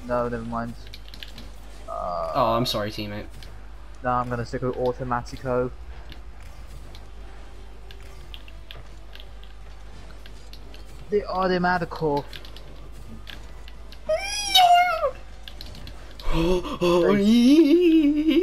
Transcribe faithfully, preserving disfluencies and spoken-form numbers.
No, never mind. Uh, Oh, I'm sorry, teammate. no, I'm gonna stick with Automatico. The Automatico. Oh, oh, They,